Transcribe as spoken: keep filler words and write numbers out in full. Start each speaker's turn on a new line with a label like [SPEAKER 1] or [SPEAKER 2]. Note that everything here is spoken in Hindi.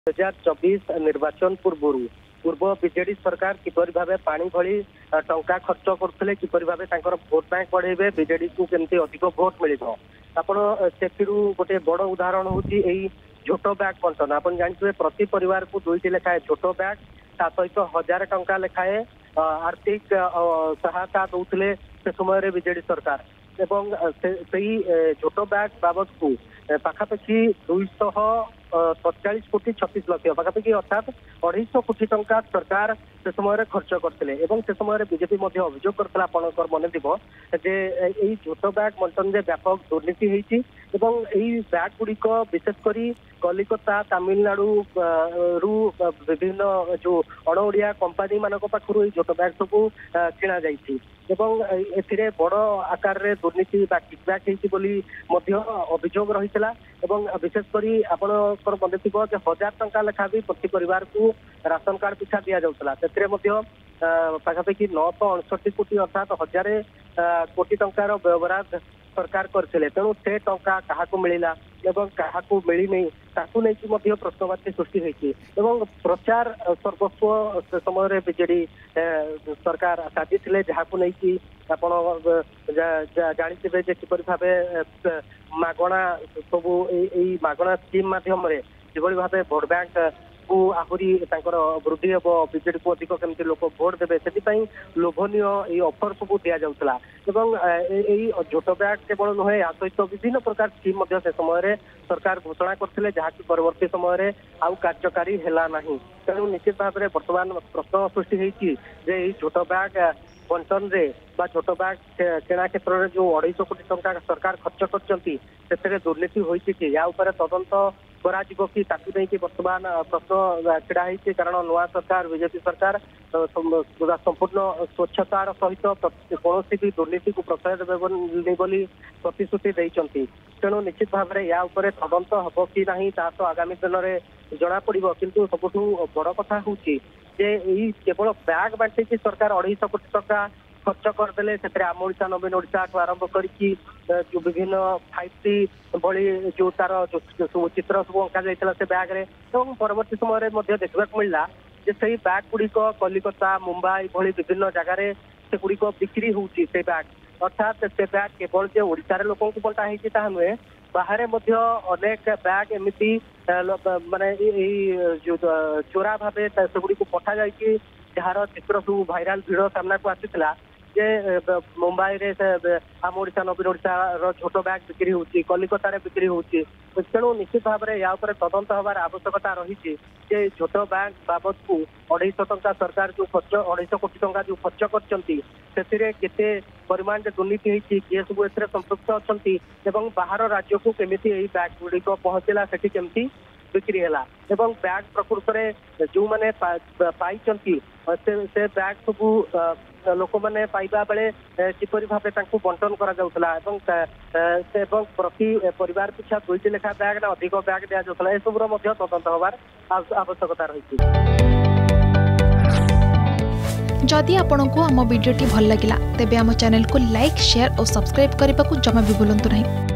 [SPEAKER 1] हजार चौबीस निर्वाचन पूर्व पूर्व बीजेडी सरकार किपरि भावे पानी भली टंका खर्च करते किपरि भावे तांकर भोट बैंक बढ़ेबे बीजेडी को केमती अधिक भोट मिलिबो आपण सेथिरु गोटे बड़ उदाहरण होची एई झोट बैग बंटन आपण जानथिबे प्रति परिवार को दुईटी लेखाए झोट बैग ता सहित हजार टंका लेखाए आर्थिक सहायता दउतले से समय बीजेडी सरकार एवं सेही झोट बैग बाबद को पाखापाखि दुईश सतचाश कोटी छत्तीस लक्ष पाखापाखि अर्थात अढ़ाई कोटी टंका सरकार से समय खर्च करते से समय बीजेपी अभियोग करता आपंकर मन थी झोट बैग बंटन में व्यापक दुर्नीति होती बैग गुड़िक विशेषकर कलिकता तमिलनाडु रु विभिन्न जो अण ओडिया कंपानी मान पाखु झोट बैग सब किणा जाइए ए बड़ आकार में दुर्नीति किकबैक अभियोग रही विशेषकर आपंकर मन थी हजार टंका लेखा भी प्रति परिवार को राशन कार्ड पिछा दि जाऊला पाखापाखि नौश अड़सठ कोटी अर्थात हजार कोटी टंकार व्यवहार सरकार करते तेणु से टंका क्या मिलला क्या मिली नहीं ताकू नहीं प्रश्नवाची सृष्टि होती प्रचार सर्वस्व से समय बीजेडी सरकार साजी जहाँ नहीं आप जानते किपर भाव मगणा सब मगणा स्कीम मध्यम किभली भाव भोट बैंक को आहरी वृद्धि हम बीजेडी को अधिक केमती लोक भोट देवे से लोभनीय ये ऑफर सब दि जाऊला झोट बैग केवल नुहे या सहित विभिन्न प्रकार स्कीम से समय सरकार घोषणा करते जहाँकि परवर्ती समय आउ कार्यकारी है तेणु निश्चित भाव में बर्तमान प्रश्न सृष्टि होती झोट बैग बंटन रे बा झोट बैग किणा क्षेत्र में जो अढ़ाई कोटी टंका सरकार खर्च कर दुर्नीति होती या तदंत करा कि ताकू नहीं बर्तमान प्रश्न छिड़ा होती कारण नुआ सरकार बीजेपी सरकार संपूर्ण स्वच्छतार सहित कौन भी दुर्नीति को प्रश्रय देवे बोली प्रतिश्रुति देते तेणु निश्चित भाव में या तदंत हम कि ना तो आगामी दिन में जना पड़ो किंतु सबुठ बड़ कथा हूँ केवल बैग बांटिकी सरकार अढ़ाई कोटी टंका खर्च करदे से आम ओडिशा नवीन ओडिशा आरंभ कर विभिन्न फाइव टी भली जो तार जो चित्र सब अंका जाता से बैग रे परवर्ती समय देखा मिलला से बैग गुड़िक कलिकता मुंबई भली विभिन्न जगार से गुड़िक बिक्री होती से बैग अर्थात से बैग केवल जो ओडिशा लोक बंटा होता नुहे बाहर अनेक बैग एमती माने जो चोरा भाव से गुड़िक पठा जाए जार चित्र सब भाइराल भिड़ सामना को आसीला जे मुंबई रे आम ओडिशा नवीन ओडिशा झोट बैग बिक्री होती कलिकतार बिक्री होती तेणु निश्चित भाव में या तदंत हबार आवश्यकता रही झोट बैग बाबद को अढ़ाई टंका सरकार जो खर्च अढ़ाई कोटी टंका जो खर्च करते परिमाण दुर्नीति होती किए सब ए संपृक्त अच्छा बाहर राज्य को केमी बैग गुड़िक पहुंचला से केमती बिक्री है बैग प्रकृत में जो मैंने पाई से बैग सब लोक मैंने पाइबा बेले किपरि भाव बंटन करा प्रति परिवार पिछा दुईटी लेखा बैग ना अधिक बैग दि जाऊला सबूर तदंत हबार आवश्यकता रही।
[SPEAKER 2] जदि आपंक आम भिडी भल लगा तेब आम चैनल को लाइक शेयर और सब्सक्राइब करने को जमा भी भूलु नहीं।